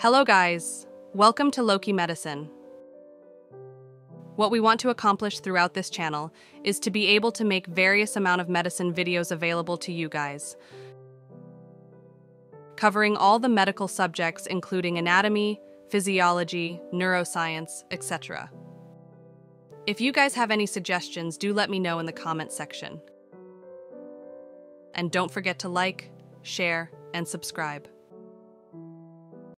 Hello guys, welcome to Lowkey Medicine. What we want to accomplish throughout this channel is to be able to make various amount of medicine videos available to you guys, covering all the medical subjects including anatomy, physiology, neuroscience, etc. If you guys have any suggestions, do let me know in the comment section. And don't forget to like, share, and subscribe.